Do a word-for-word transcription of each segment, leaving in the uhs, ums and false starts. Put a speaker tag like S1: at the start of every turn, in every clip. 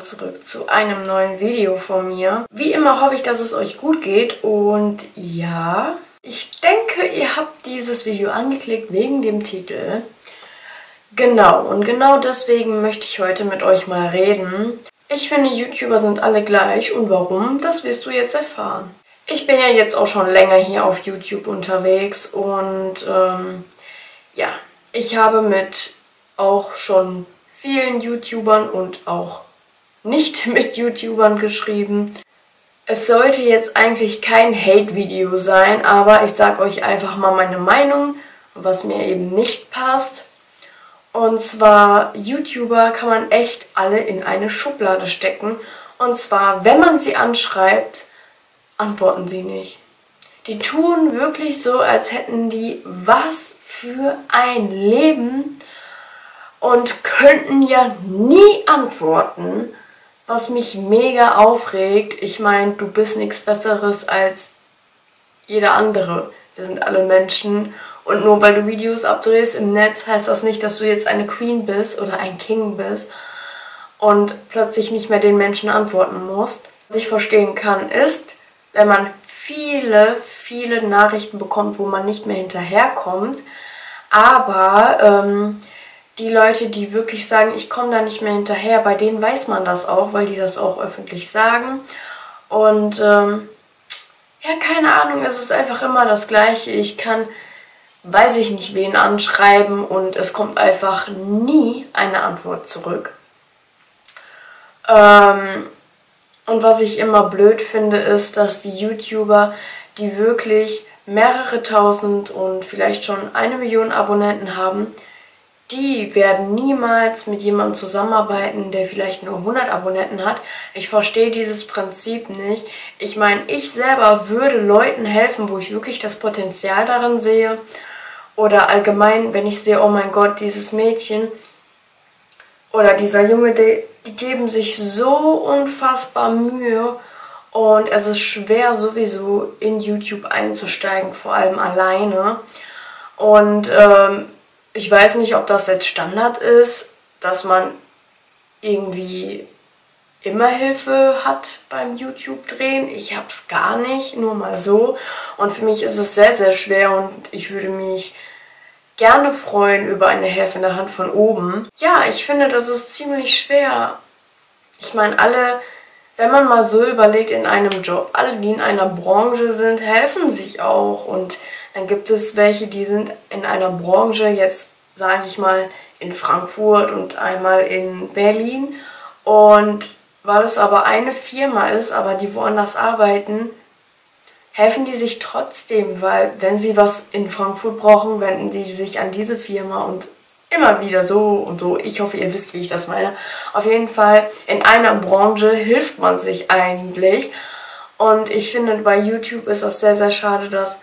S1: willkommen zurück zu einem neuen Video von mir. Wie immer hoffe ich, dass es euch gut geht und ja, ich denke, ihr habt dieses Video angeklickt wegen dem Titel. Genau, und genau deswegen möchte ich heute mit euch mal reden. Ich finde, YouTuber sind alle gleich und warum, das wirst du jetzt erfahren. Ich bin ja jetzt auch schon länger hier auf YouTube unterwegs und ähm, ja, ich habe mit auch schon vielen YouTubern und auch nicht mit YouTubern geschrieben. Es sollte jetzt eigentlich kein Hate-Video sein, aber ich sage euch einfach mal meine Meinung, was mir eben nicht passt. Und zwar, YouTuber kann man echt alle in eine Schublade stecken. Und zwar, wenn man sie anschreibt, antworten sie nicht. Die tun wirklich so, als hätten die was für ein Leben und könnten ja nie antworten, was mich mega aufregt. Ich meine, du bist nichts Besseres als jeder andere. Wir sind alle Menschen und nur weil du Videos abdrehst im Netz, heißt das nicht, dass du jetzt eine Queen bist oder ein King bist und plötzlich nicht mehr den Menschen antworten musst. Was ich verstehen kann, ist, wenn man viele, viele Nachrichten bekommt, wo man nicht mehr hinterherkommt, aber ähm, die Leute, die wirklich sagen, ich komme da nicht mehr hinterher, bei denen weiß man das auch, weil die das auch öffentlich sagen. Und ähm, ja, keine Ahnung, es ist einfach immer das Gleiche. Ich kann, weiß ich nicht, wen anschreiben und es kommt einfach nie eine Antwort zurück. Ähm, und was ich immer blöd finde, ist, dass die YouTuber, die wirklich mehrere tausend und vielleicht schon eine Million Abonnenten haben, die werden niemals mit jemandem zusammenarbeiten, der vielleicht nur hundert Abonnenten hat. Ich verstehe dieses Prinzip nicht. Ich meine, ich selber würde Leuten helfen, wo ich wirklich das Potenzial darin sehe. Oder allgemein, wenn ich sehe, oh mein Gott, dieses Mädchen oder dieser Junge, die, die geben sich so unfassbar Mühe. Und es ist schwer sowieso in YouTube einzusteigen, vor allem alleine. Und ähm, ich weiß nicht, ob das jetzt Standard ist, dass man irgendwie immer Hilfe hat beim YouTube-Drehen. Ich hab's gar nicht, nur mal so. Und für mich ist es sehr, sehr schwer und ich würde mich gerne freuen über eine helfende Hand von oben. Ja, ich finde, das ist ziemlich schwer. Ich meine, alle, wenn man mal so überlegt, in einem Job, alle, die in einer Branche sind, helfen sich auch. Und dann gibt es welche, die sind in einer Branche, jetzt sage ich mal in Frankfurt und einmal in Berlin. Und weil es aber eine Firma ist, aber die woanders arbeiten, helfen die sich trotzdem, weil wenn sie was in Frankfurt brauchen, wenden sie sich an diese Firma und immer wieder so und so. Ich hoffe, ihr wisst, wie ich das meine. Auf jeden Fall, in einer Branche hilft man sich eigentlich. Und ich finde, bei YouTube ist das sehr, sehr schade, dass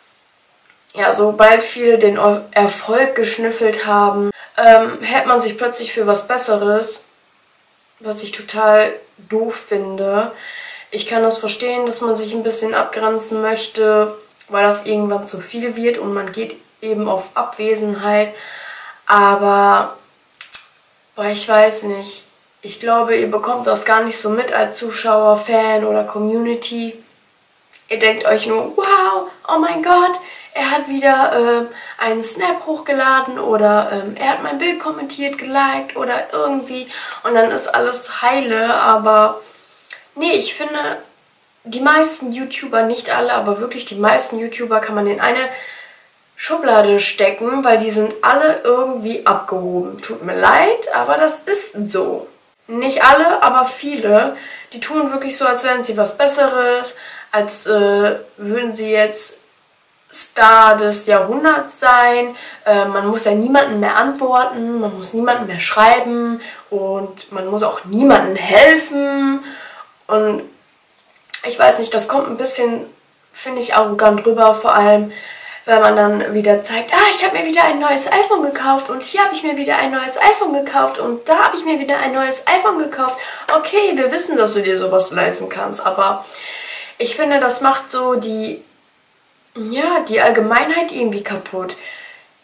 S1: ja, sobald viele den Erfolg geschnüffelt haben, ähm, hält man sich plötzlich für was Besseres, was ich total doof finde. Ich kann das verstehen, dass man sich ein bisschen abgrenzen möchte, weil das irgendwann zu viel wird und man geht eben auf Abwesenheit. Aber, boah, ich weiß nicht. Ich glaube, ihr bekommt das gar nicht so mit als Zuschauer, Fan oder Community. Ihr denkt euch nur, wow, oh mein Gott, er hat wieder äh, einen Snap hochgeladen oder ähm, er hat mein Bild kommentiert, geliked oder irgendwie und dann ist alles heile, aber nee, ich finde, die meisten YouTuber, nicht alle, aber wirklich die meisten YouTuber kann man in eine Schublade stecken, weil die sind alle irgendwie abgehoben. Tut mir leid, aber das ist so. Nicht alle, aber viele, die tun wirklich so, als wären sie was Besseres, als äh, würden sie jetzt Star des Jahrhunderts sein. Äh, man muss ja niemandem mehr antworten, man muss niemandem mehr schreiben und man muss auch niemandem helfen. Und ich weiß nicht, das kommt ein bisschen, finde ich, arrogant rüber, vor allem, wenn man dann wieder zeigt, ah, ich habe mir wieder ein neues iPhone gekauft und hier habe ich mir wieder ein neues iPhone gekauft und da habe ich mir wieder ein neues iPhone gekauft. Okay, wir wissen, dass du dir sowas leisten kannst, aber ich finde, das macht so die, ja, die Allgemeinheit irgendwie kaputt.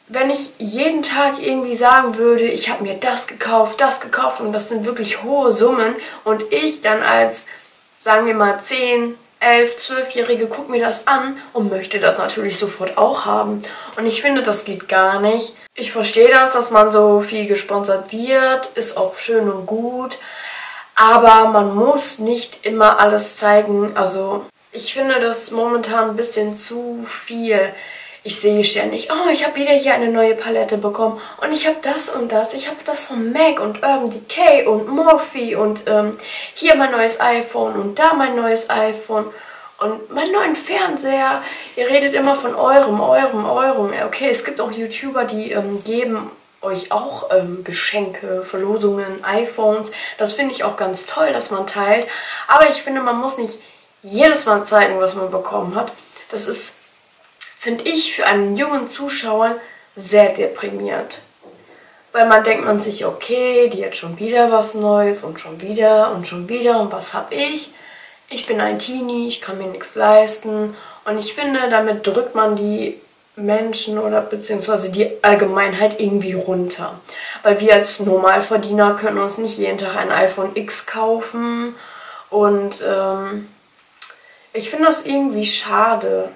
S1: wenn ich jeden Tag irgendwie sagen würde, ich habe mir das gekauft, das gekauft und das sind wirklich hohe Summen und ich dann als, sagen wir mal, zehn, elf, zwölfjährige gucke mir das an und möchte das natürlich sofort auch haben. Und ich finde, das geht gar nicht. Ich verstehe das, dass man so viel gesponsert wird, ist auch schön und gut, aber man muss nicht immer alles zeigen. Also ich finde das momentan ein bisschen zu viel. Ich sehe ständig, oh, ich habe wieder hier eine neue Palette bekommen und ich habe das und das. Ich habe das von MAC und Urban Decay und Morphe und ähm, hier mein neues iPhone und da mein neues iPhone und meinen neuen Fernseher. Ihr redet immer von eurem, eurem, eurem. Okay, es gibt auch YouTuber, die ähm, geben euch auch ähm, Geschenke, Verlosungen, iPhones. Das finde ich auch ganz toll, dass man teilt. Aber ich finde, man muss nicht jedes Mal zeigen, was man bekommen hat. Das ist, finde ich, für einen jungen Zuschauer sehr deprimierend. Weil man denkt man sich, okay, die hat schon wieder was Neues und schon wieder und schon wieder und was habe ich? Ich bin ein Teenie, ich kann mir nichts leisten und ich finde, damit drückt man die Menschen oder beziehungsweise die Allgemeinheit irgendwie runter. Weil wir als Normalverdiener können uns nicht jeden Tag ein iPhone X kaufen und ähm, ich finde das irgendwie schade.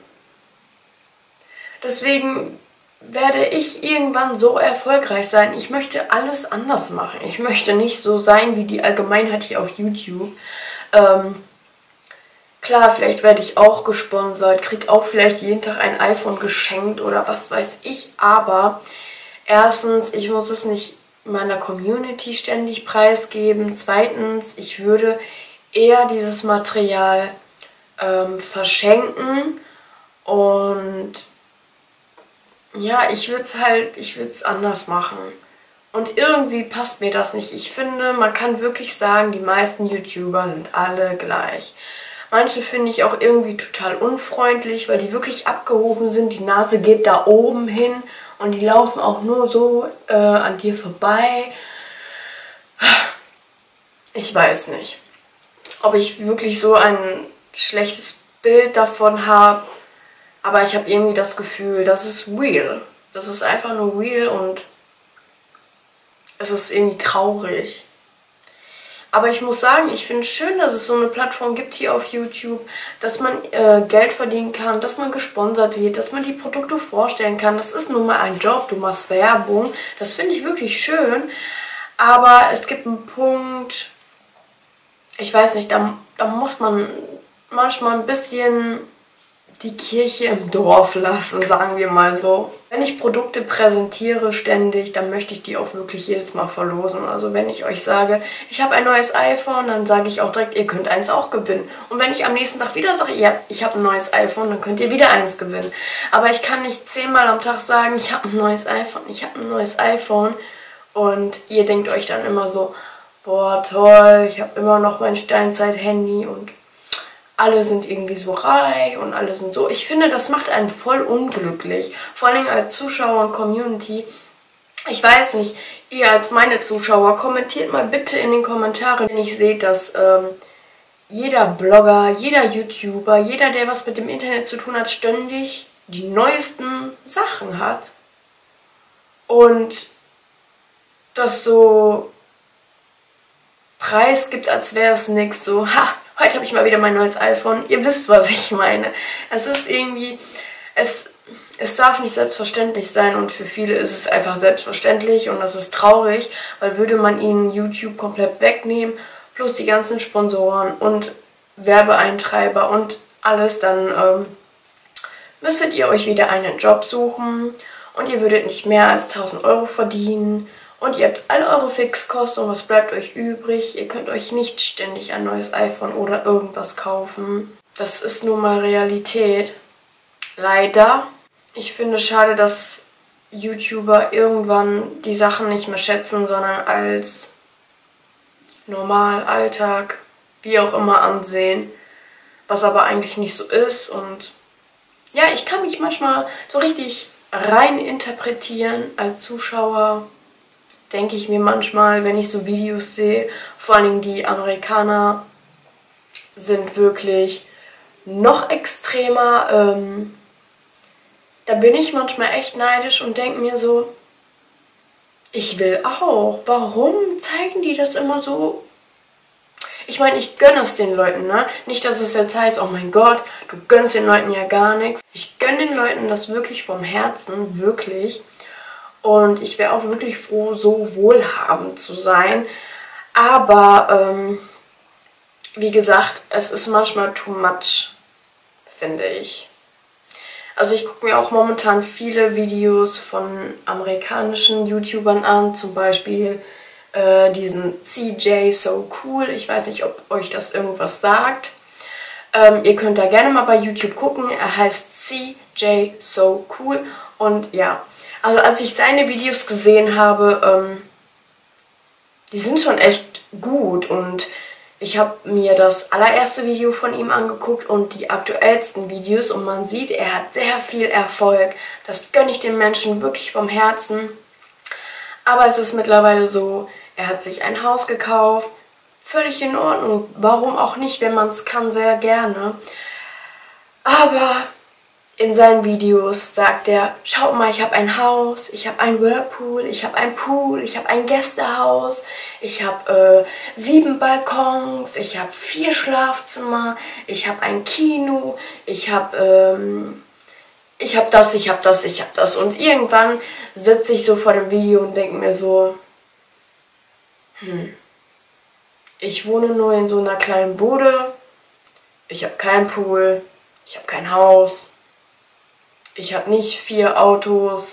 S1: Deswegen werde ich irgendwann so erfolgreich sein. Ich möchte alles anders machen. Ich möchte nicht so sein wie die Allgemeinheit hier auf YouTube. Ähm, klar, vielleicht werde ich auch gesponsert, kriege auch vielleicht jeden Tag ein iPhone geschenkt oder was weiß ich. Aber erstens, ich muss es nicht meiner Community ständig preisgeben. Zweitens, ich würde eher dieses Material ähm, verschenken und ja, ich würde es halt, ich würde es anders machen. Und irgendwie passt mir das nicht. Ich finde, man kann wirklich sagen, die meisten YouTuber sind alle gleich. Manche finde ich auch irgendwie total unfreundlich, weil die wirklich abgehoben sind. Die Nase geht da oben hin und die laufen auch nur so äh, an dir vorbei. Ich weiß nicht, ob ich wirklich so ein schlechtes Bild davon habe. Aber ich habe irgendwie das Gefühl, das ist real. Das ist einfach nur real und es ist irgendwie traurig. Aber ich muss sagen, ich finde es schön, dass es so eine Plattform gibt hier auf YouTube, dass man äh, Geld verdienen kann, dass man gesponsert wird, dass man die Produkte vorstellen kann. Das ist nun mal ein Job, du machst Werbung. Das finde ich wirklich schön. Aber es gibt einen Punkt, ich weiß nicht, da, da muss man manchmal ein bisschen die Kirche im Dorf lassen, sagen wir mal so. Wenn ich Produkte präsentiere ständig, dann möchte ich die auch wirklich jedes Mal verlosen. Also wenn ich euch sage, ich habe ein neues iPhone, dann sage ich auch direkt, ihr könnt eins auch gewinnen. Und wenn ich am nächsten Tag wieder sage, ja, ich habe ein neues iPhone, dann könnt ihr wieder eins gewinnen. Aber ich kann nicht zehnmal am Tag sagen, ich habe ein neues iPhone, ich habe ein neues iPhone. Und ihr denkt euch dann immer so, boah, toll, ich habe immer noch mein Steinzeit-Handy und alle sind irgendwie so reich und alle sind so. Ich finde, das macht einen voll unglücklich. Vor allem als Zuschauer und Community. Ich weiß nicht, ihr als meine Zuschauer, kommentiert mal bitte in den Kommentaren, wenn ich sehe, dass ähm, jeder Blogger, jeder YouTuber, jeder, der was mit dem Internet zu tun hat, ständig die neuesten Sachen hat. Und das so Preis gibt, als wäre es nichts. So, ha! Heute habe ich mal wieder mein neues iPhone. Ihr wisst, was ich meine. Es ist irgendwie, es, es darf nicht selbstverständlich sein und für viele ist es einfach selbstverständlich und das ist traurig, weil würde man ihnen YouTube komplett wegnehmen, plus die ganzen Sponsoren und Werbeeintreiber und alles, dann ähm, müsstet ihr euch wieder einen Job suchen und ihr würdet nicht mehr als tausend Euro verdienen. Und ihr habt all eure Fixkosten und was bleibt euch übrig? Ihr könnt euch nicht ständig ein neues iPhone oder irgendwas kaufen. Das ist nun mal Realität. Leider. Ich finde es schade, dass YouTuber irgendwann die Sachen nicht mehr schätzen, sondern als normal, Alltag, wie auch immer ansehen. Was aber eigentlich nicht so ist. Und ja, ich kann mich manchmal so richtig rein interpretieren als Zuschauer. Denke ich mir manchmal, wenn ich so Videos sehe, vor allem die Amerikaner sind wirklich noch extremer. Ähm, da bin ich manchmal echt neidisch und denke mir so, ich will auch. Warum zeigen die das immer so? Ich meine, ich gönne es den Leuten, ne? Nicht, dass es jetzt heißt, oh mein Gott, du gönnst den Leuten ja gar nichts. Ich gönne den Leuten das wirklich vom Herzen, wirklich. Und ich wäre auch wirklich froh, so wohlhabend zu sein. Aber, ähm, wie gesagt, es ist manchmal too much, finde ich. Also ich gucke mir auch momentan viele Videos von amerikanischen YouTubern an, zum Beispiel äh, diesen C J So Cool. Ich weiß nicht, ob euch das irgendwas sagt. Ähm, ihr könnt da gerne mal bei YouTube gucken. Er heißt C J So Cool. Und ja, also als ich seine Videos gesehen habe, ähm, die sind schon echt gut. Und ich habe mir das allererste Video von ihm angeguckt und die aktuellsten Videos. Und man sieht, er hat sehr viel Erfolg. Das gönne ich den Menschen wirklich vom Herzen. Aber es ist mittlerweile so, er hat sich ein Haus gekauft. Völlig in Ordnung. Warum auch nicht, wenn man es kann, sehr gerne. Aber in seinen Videos sagt er, schaut mal, ich habe ein Haus, ich habe ein Whirlpool, ich habe ein Pool, ich habe ein Gästehaus, ich habe äh, sieben Balkons, ich habe vier Schlafzimmer, ich habe ein Kino, ich habe ähm, ich habe das, ich habe das, ich habe das. Und irgendwann sitze ich so vor dem Video und denke mir so, hm, ich wohne nur in so einer kleinen Bude, ich habe keinen Pool, ich habe kein Haus. Ich habe nicht vier Autos.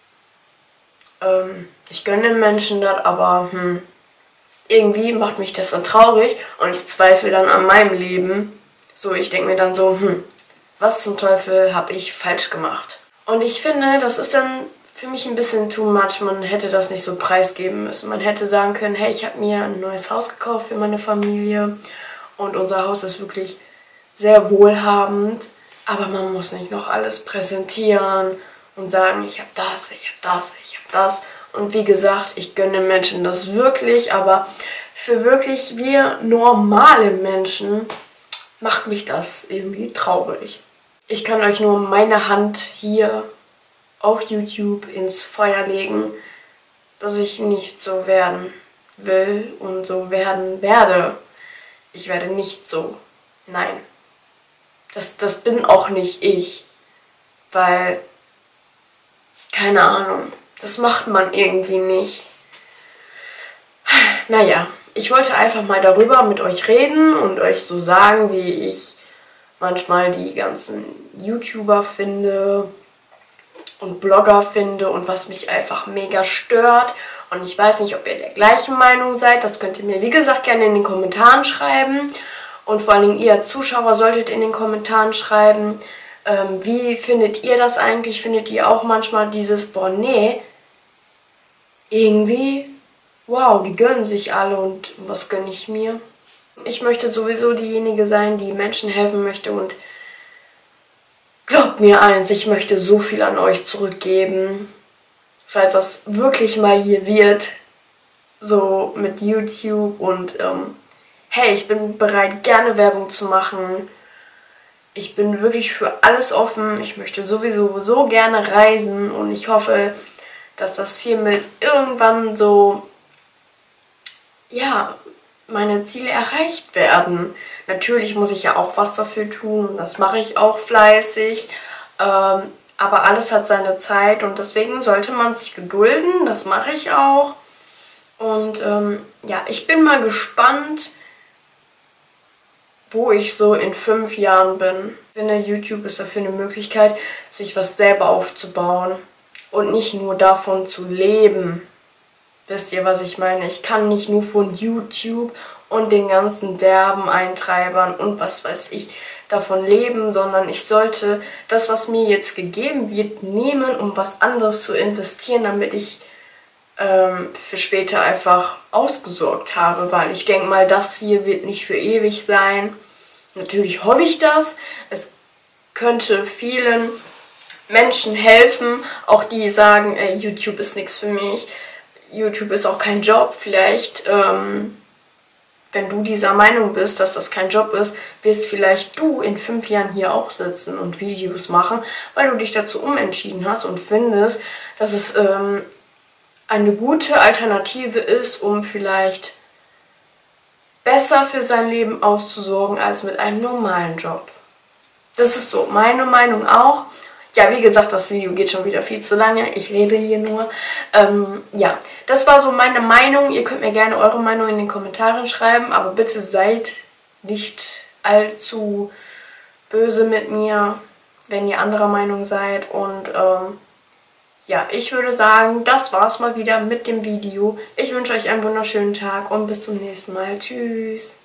S1: Ähm, ich gönne den Menschen das, aber hm, irgendwie macht mich das dann traurig und ich zweifle dann an meinem Leben. So, ich denke mir dann so, hm, was zum Teufel habe ich falsch gemacht? Und ich finde, das ist dann für mich ein bisschen too much. Man hätte das nicht so preisgeben müssen. Man hätte sagen können, hey, ich habe mir ein neues Haus gekauft für meine Familie und unser Haus ist wirklich sehr wohlhabend. Aber man muss nicht noch alles präsentieren und sagen, ich habe das, ich habe das, ich habe das. Und wie gesagt, ich gönne den Menschen das wirklich, aber für wirklich wir normale Menschen macht mich das irgendwie traurig. Ich kann euch nur meine Hand hier auf YouTube ins Feuer legen, dass ich nicht so werden will und so werden werde. Ich werde nicht so. Nein. Das, das bin auch nicht ich, weil, keine Ahnung, das macht man irgendwie nicht. Naja, ich wollte einfach mal darüber mit euch reden und euch so sagen, wie ich manchmal die ganzen YouTuber finde und Blogger finde und was mich einfach mega stört. Und ich weiß nicht, ob ihr der gleichen Meinung seid, das könnt ihr mir wie gesagt gerne in den Kommentaren schreiben. Und vor allen Dingen ihr als Zuschauer solltet in den Kommentaren schreiben, ähm, wie findet ihr das eigentlich? Findet ihr auch manchmal dieses, boah, nee, irgendwie, wow, die gönnen sich alle und was gönne ich mir? Ich möchte sowieso diejenige sein, die Menschen helfen möchte und glaubt mir eins, ich möchte so viel an euch zurückgeben, falls das wirklich mal hier wird, so mit YouTube und ähm, hey, ich bin bereit, gerne Werbung zu machen. Ich bin wirklich für alles offen. Ich möchte sowieso so gerne reisen und ich hoffe, dass das hiermit irgendwann so, ja, meine Ziele erreicht werden. Natürlich muss ich ja auch was dafür tun und das mache ich auch fleißig. Ähm, aber alles hat seine Zeit und deswegen sollte man sich gedulden. Das mache ich auch. Und ähm, ja, ich bin mal gespannt, wo ich so in fünf Jahren bin. Ich finde, YouTube ist dafür eine Möglichkeit, sich was selber aufzubauen und nicht nur davon zu leben. Wisst ihr, was ich meine? Ich kann nicht nur von YouTube und den ganzen Werbeeintreibern und was weiß ich davon leben, sondern ich sollte das, was mir jetzt gegeben wird, nehmen, um was anderes zu investieren, damit ich ähm, für später einfach ausgesorgt habe, weil ich denke mal, das hier wird nicht für ewig sein. Natürlich hoffe ich das. Es könnte vielen Menschen helfen, auch die sagen, ey, YouTube ist nichts für mich. YouTube ist auch kein Job, vielleicht ähm, wenn du dieser Meinung bist, dass das kein Job ist, wirst vielleicht du in fünf Jahren hier auch sitzen und Videos machen, weil du dich dazu umentschieden hast und findest, dass es ähm, eine gute Alternative ist, um vielleicht besser für sein Leben auszusorgen als mit einem normalen Job. Das ist so meine Meinung auch. Ja, wie gesagt, das Video geht schon wieder viel zu lange. Ich rede hier nur. Ähm, ja, das war so meine Meinung. Ihr könnt mir gerne eure Meinung in den Kommentaren schreiben, aber bitte seid nicht allzu böse mit mir, wenn ihr anderer Meinung seid. Und ähm, ja, ich würde sagen, das war's mal wieder mit dem Video. Ich wünsche euch einen wunderschönen Tag und bis zum nächsten Mal. Tschüss.